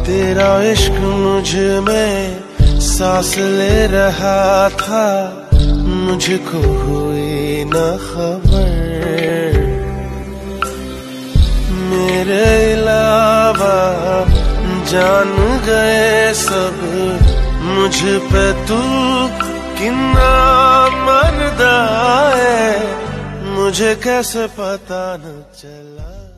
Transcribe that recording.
तेरा इश्क मुझ में सांस ले रहा था, मुझको हुई न खबर। मेरे अलावा जान गए सब, मुझ पे तू कितना मर्दा है, मुझे कैसे पता न चला।